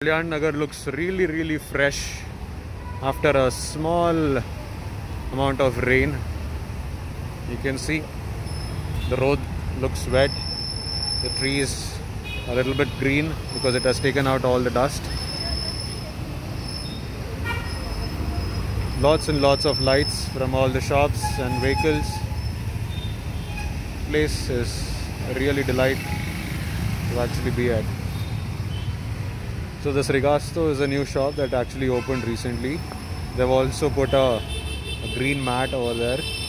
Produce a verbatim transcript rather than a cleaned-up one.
Kalyan Nagar looks really really fresh after a small amount of rain. You can see the road looks wet, the trees a little bit green because it has taken out all the dust. Lots and lots of lights from all the shops and vehicles. Place is a really delight to actually be at. So the Srigasto is a new shop that actually opened recently. They've also put a, a green mat over there.